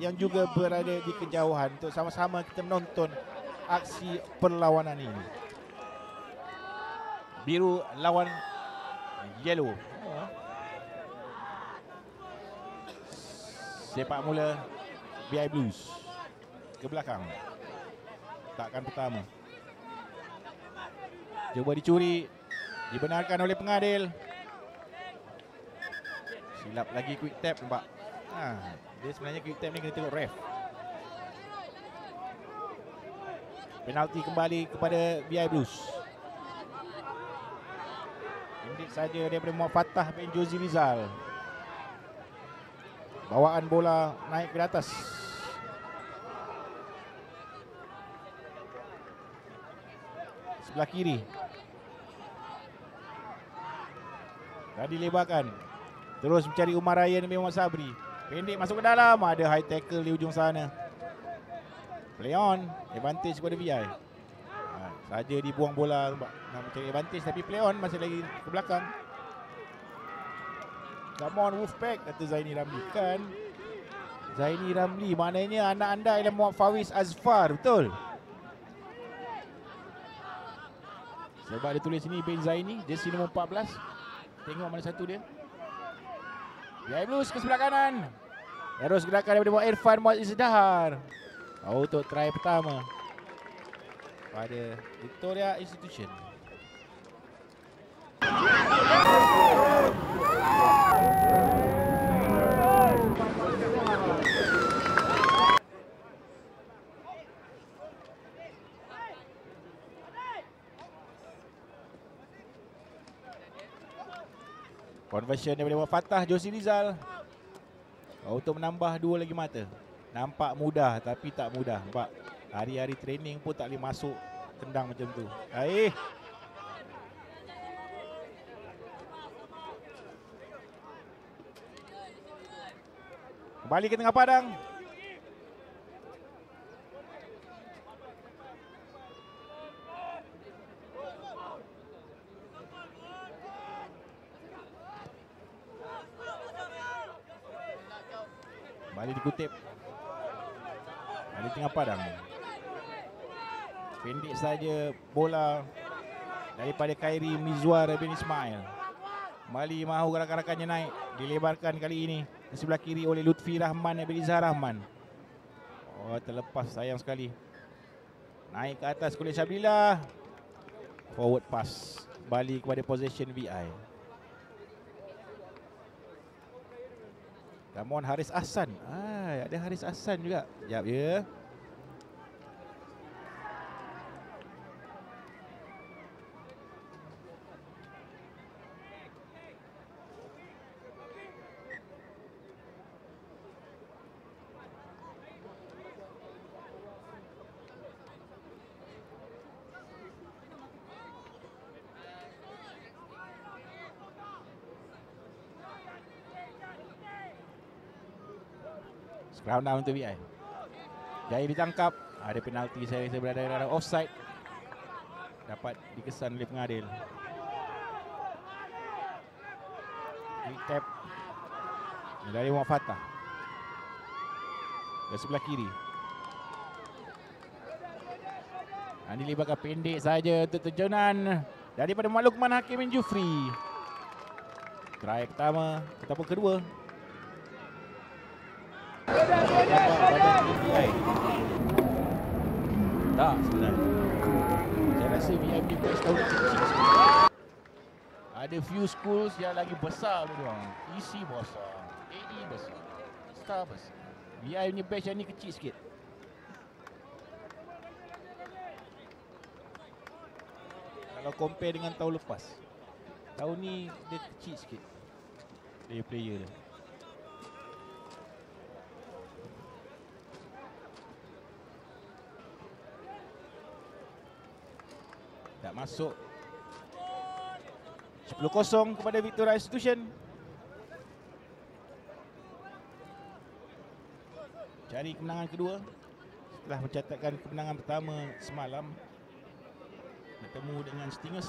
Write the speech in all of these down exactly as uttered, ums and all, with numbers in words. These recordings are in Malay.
yang juga berada di kejauhan untuk sama-sama kita menonton aksi perlawanan ini. Biru lawan yellow. Oh. Sepak mula B I Blues ke belakang. Takkan pertama. Cuba dicuri, dibenarkan oleh pengadil. Silap lagi quick tap nampak. Ha, dia sebenarnya quick tap ni kena tengok ref. Penalti kembali kepada B I Blues. Pendek saja daripada Muhammad Fatah bin Jozi Rizal. Bawaan bola naik ke atas. Sebelah kiri. Dah dilebarkan. Terus mencari Umar Ryan dan Muhammad Sabri. Pendek masuk ke dalam. Ada high tackle di ujung sana. Play on. Advantage kepada V I. Ha, saja dibuang bola. Nak mencari advantage tapi play on masih lagi ke belakang. Come on Wolfpack, kata Zaini Ramli. Kan Zaini Ramli, maknanya anak anda ialah Muhammad Fawis Azfar, betul? Sebab dia tulis sini bin Zaini, jersey nombor empat belas. Tengok mana satu dia. B I Blues ke sebelah kanan. Terus gerakan daripada Muhammad Irfan Muhammad Izdahar. Oh, untuk try pertama pada Victoria Institution. Conversion daripada Muhammad Fatah Jozi Rizal. Oh, untuk menambah dua lagi mata. Nampak mudah tapi tak mudah. Nampak hari-hari training pun tak boleh masuk tendang macam tu. Eh. Kembali ke tengah padang. Kembali dikutip. Kembali tengah padang. Pendek saja bola daripada Khairi Mizwar bin Ismail. Kembali mahu rakan-rakannya naik. Dilebarkan kali ini di sebelah kiri oleh Lutfi Rahman bin Izhar Rahman. Oh, terlepas sayang sekali. Naik ke atas oleh Syabillah. Forward pass. Balik kepada possession V I. Come on Haris Ahsan. Ah, ada Haris Ahsan juga. Sekejap ya. Scrum down untuk V I. Jaya ditangkap. Ada penalti, saya rasa berada dalam offside. Dapat dikesan oleh pengadil. Quick tap dari Muhammad Fatah. Ke sebelah kiri. Dan dilibatkan pendek saja untuk terjunan daripada Muhammad Luqman Hakim bin Jufri. Try pertama ataupun kedua. Tak sebenarnya. Saya rasa V I P P tahu kecil. Ada few schools yang lagi besar tu doang. E C besar, A E besar, Star besar. V I punya batch yang ni kecil sikit. Kalau compare dengan tahun lepas, tahun ni dia kecil sikit player-player dia. Tak masuk. sepuluh kosong kepada Victoria Institution. Cari kemenangan kedua setelah mencatatkan kemenangan pertama semalam bertemu dengan Stingers.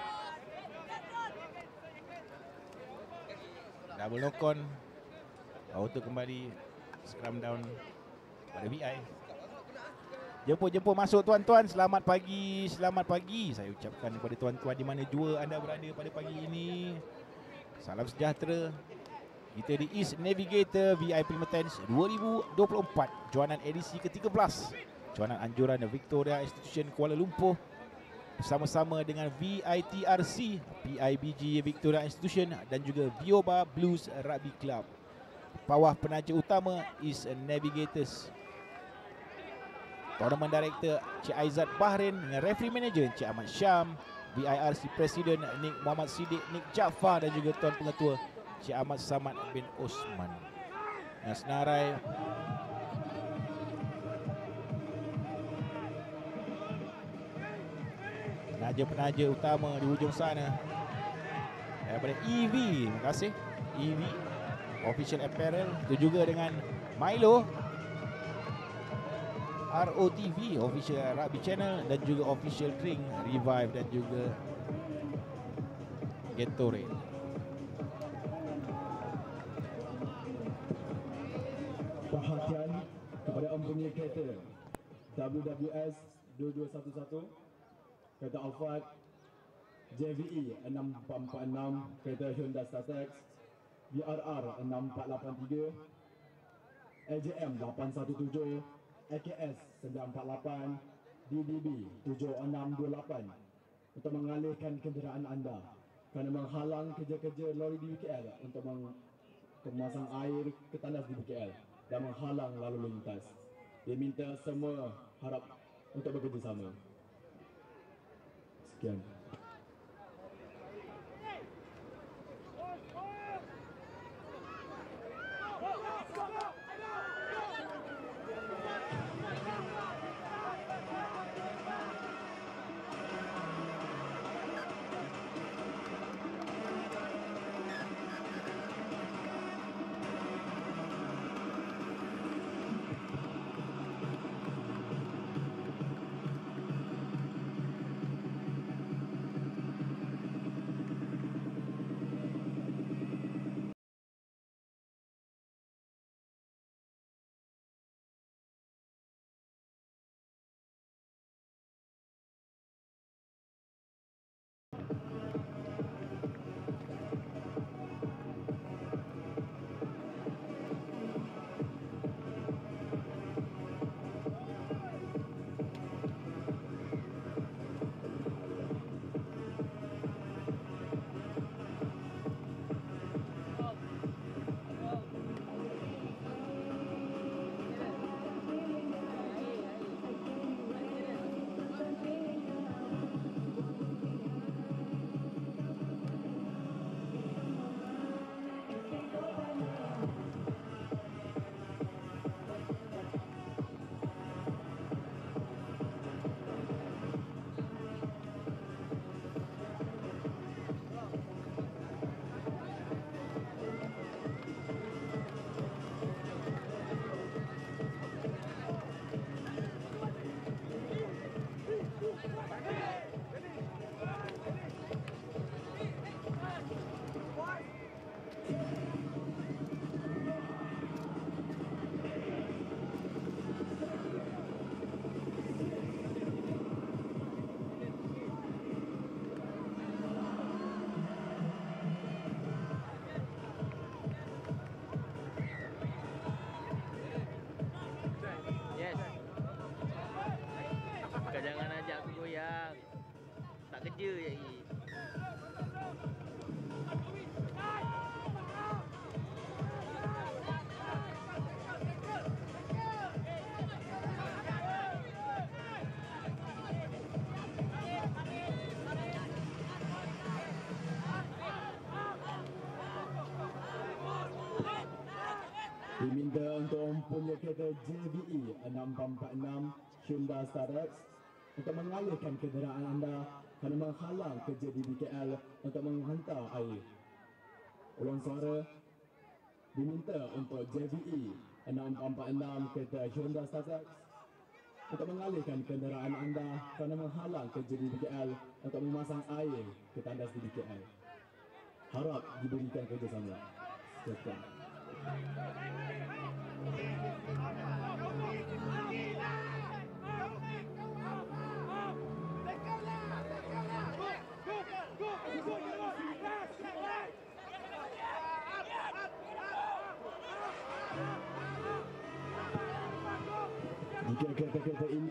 Double knock on. Auto kembali scrum down pada V I. Jemput-jemput masuk tuan-tuan. Selamat pagi, selamat pagi saya ucapkan kepada tuan-tuan di mana jua anda berada pada pagi ini. Salam sejahtera. Kita di East Navigator V I Premier Tens dua ribu dua puluh empat, joanan edisi ke tiga belas, joanan anjuran Victoria Institution Kuala Lumpur, bersama-sama dengan V I T R C, P I B G Victoria Institution dan juga Vioba Blues Rugby Club. Bawah penaja utama East Navigators. Tournament Director Cik Aizat Bahrain dengan Referee Manager Cik Ahmad Syam, V I R C Presiden Nik Muhammad Siddiq Nik Jaafar dan juga Tuan Pengetua Cik Ahmad Samad bin Osman. Nah, senarai penaja-penaja utama di hujung sana daripada E V, terima kasih E V Official Apparel, itu juga dengan Milo, R O T V Official Rugby Channel dan juga Official Drink Revive dan juga Gatorade. Perhatian kepada empunya kereta W W S dua dua satu satu, kereta Alphard, J V E enam empat empat enam, kereta Hyundai Statex, V R R enam empat lapan tiga, L J M lapan satu tujuh, A K S sembilan empat lapan, D D B tujuh enam dua lapan untuk mengalihkan kenderaan anda kerana menghalang kerja-kerja lori di B K L untuk memasang air ke tandas di B K L dan menghalang lalu lintas. Diminta semua harap untuk bekerjasama. Sekian. tak kerja je lagi. Diminta untuk mempunyai kereta J V E enam empat empat enam Hyundai Starex untuk mengalihkan kenderaan anda kerana menghalang kerja di B K L untuk menghantar air. Ulang suara diminta untuk J V E enam empat empat enam kereta Hyundai Starex untuk mengalihkan kenderaan anda kerana menghalang kerja di B K L untuk memasang air ke tandas di B K L. Harap diberikan kerjasama. Sekian. Jika kereta-kereta ini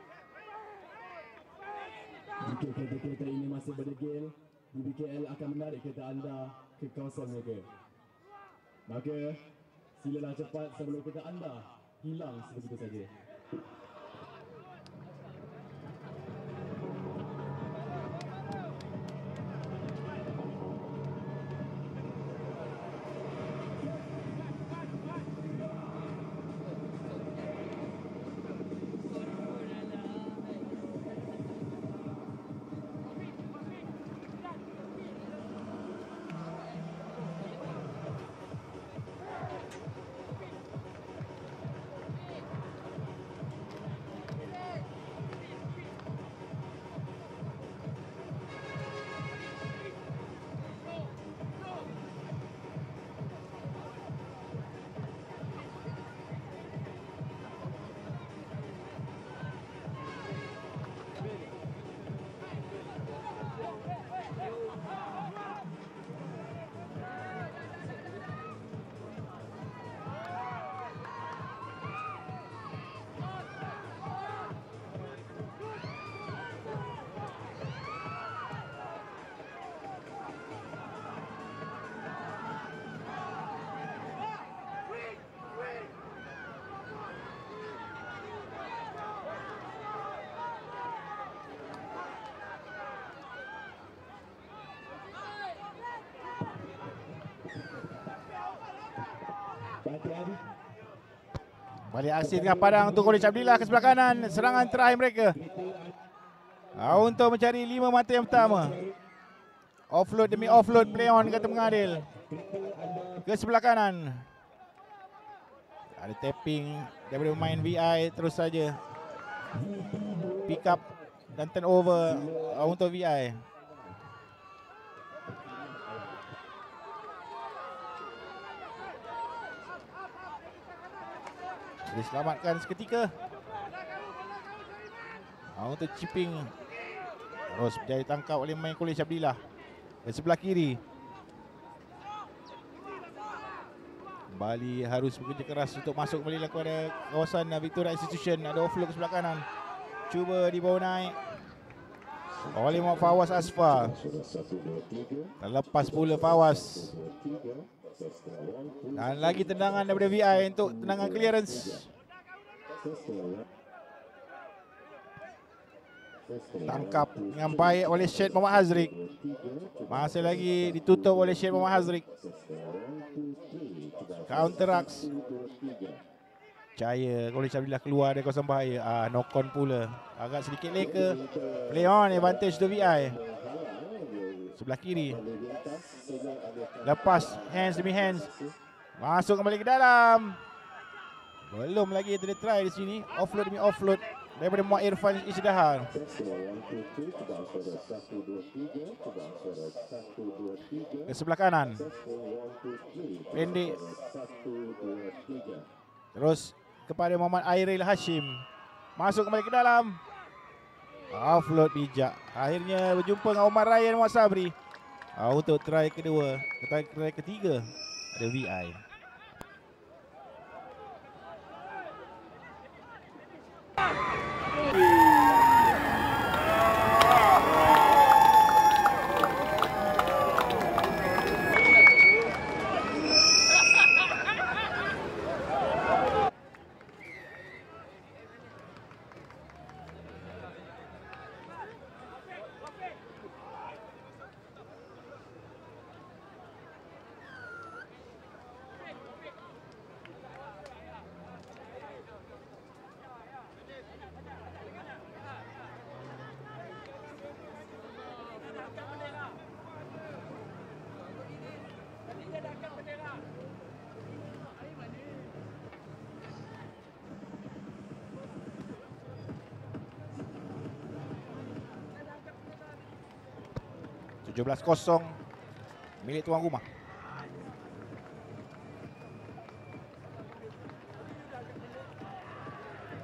Jika kereta-kereta ini masih berdegil, B B K L akan menarik kereta anda ke kawasan mereka. Maka silalah cepat sebelum kereta anda hilang sebegitu saja. Balik aksi dengan padang untuk College Abdillah ke sebelah kanan. Serangan terakhir mereka uh, untuk mencari lima mata yang pertama. Offload demi offload, play on kata mengadil ke sebelah kanan. Ada tapping daripada pemain V I, terus saja pick up dan turnover uh, untuk V I. Diselamatkan seketika uh, untuk chipping. Terus berjaya tangkap oleh pemain College Abdillah di sebelah kiri. Bali harus bekerja keras untuk masuk kembali kepada kawasan Victoria Institution. Ada offload ke sebelah kanan, cuba dibawa naik oleh Muhammad Fawaz Asfar. Terlepas pula Fawaz. Dan lagi tendangan daripada V I untuk tendangan clearance. Tangkap dengan baik oleh Syed Muhammad Hazrik. Masih lagi ditutup oleh Syed Muhammad Hazrik. Counter racks. Cahaya College Abdillah keluar dari kawasan bahaya. Ah, knock on pula. Agak sedikit leka. Play on, advantage to V I. Sebelah kiri. Lepas hands demi hands. Masuk kembali ke dalam. Belum lagi dia try di sini. Offload demi offload daripada Muhammad Irfan Isdahar. Ke sebelah kanan. Pendek. Terus kepada Muhammad Airil Hashim. Masuk kembali ke dalam. Offload bijak. Akhirnya berjumpa dengan Omar Ryan Muhammad Sabri. Uh, untuk try kedua, try, try ketiga ada V I. tujuh belas kosong milik tuan rumah.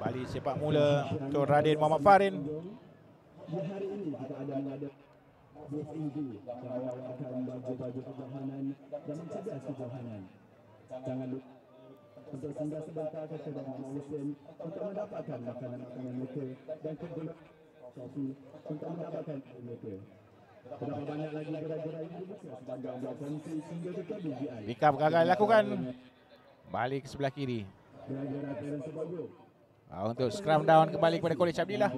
Kembali sepak mula untuk Radin Muhammad Farin. Di hari ini kita ada menghadap Booth Indy yang menawarkan baju-baju kejohanan dan mencegah kejohanan. Jangan lupa untuk singgah sebentar ke kedai Mama Hussein untuk mendapatkan makanan-makanan mereka dan kedua kopi untuk mendapatkan air mereka. Terdapat banyak lagi gerai-gerai yang dibuka sepanjang blok fungsi hingga ke B V I. Pick up gagal dilakukan. Balik ke sebelah kiri. Gerai-gerai parents sebagus. Ah, untuk scrum down kembali kepada College Abdillah.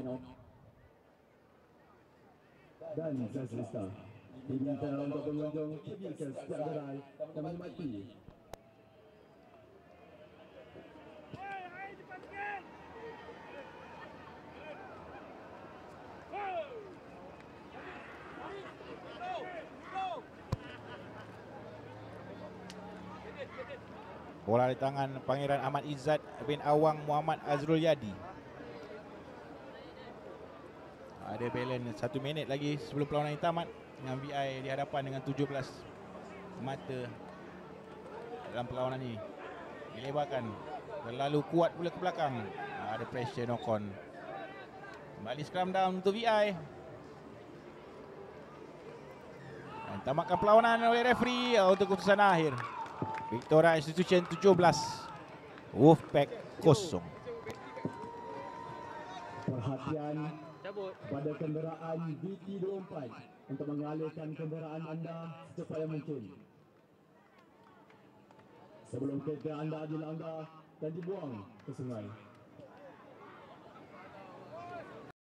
Dan Zazlista diminta untuk pengunjung pergi ke setiap gerai dan menikmati bola di tangan Pangeran Ahmad Izzat bin Awang Muhammad Azrul Yadi. Ada balance satu minit lagi sebelum perlawanan ini tamat, dengan V I di hadapan dengan tujuh belas mata dalam perlawanan ini. Dilebarkan terlalu kuat pula ke belakang. Ada pressure knock on. Kembali scrum down untuk V I. Dan tamatkan perlawanan oleh referee untuk keputusan akhir. Victoria Institution tujuh belas, Wolfpack kosong. perhatian Cabut. pada kenderaan B T dua puluh empat untuk mengalihkan kenderaan anda secepat yang mungkin sebelum kereta anda dilanggar dan dibuang ke sungai.